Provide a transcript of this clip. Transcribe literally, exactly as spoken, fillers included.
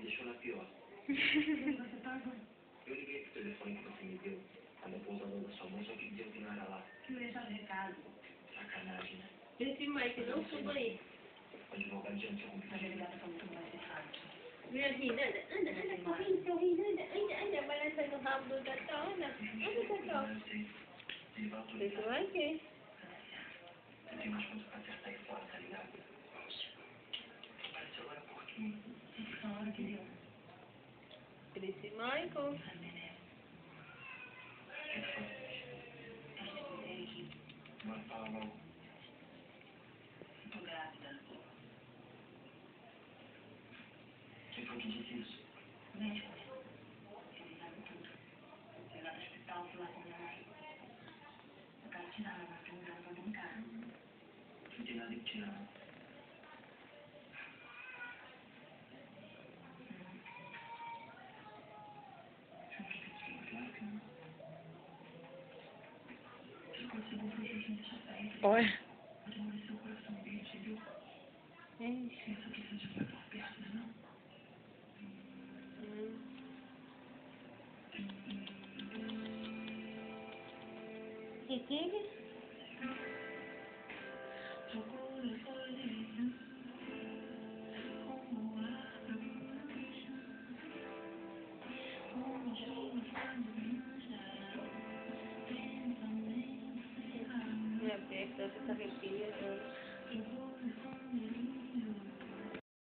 deixou na pior. Você pagou? Eu liguei pro telefone que você me deu. A da pousada da sua mãe, só que dizia que não era lá. Que deixar recado. Sacanagem, né? Esse Mike não suba aí. O advogado já tinha A cumprido. delegada falou que não vai ser fácil. Minha vida, anda, anda, anda, correndo, correndo, anda, anda, anda, balançando o rabo do Tató, anda, anda, Tató. Eu sei. Ele vai autorizar. Esse Mike? Eu tenho mais pontos pra acertar aí fora, tá ligado? Apareceu agora há pouquinho. Na hora que deu. Esse Michael. Vai falar logo. Tô grávida. Quem foi que disse isso? Médico. Ele sabe tudo. Chegar no hospital, falar com minha mãe. Eu quero tirar ela, porque eu não vou brincar. Não tem nada que tirar. Claro que não. Se pode ser bom pro Juju, deixa perto. Olha. Pode morrer seu coração bem, viu? Ixi. Isso precisa de ficar por perto, não? Hum. Hum. Que tigre?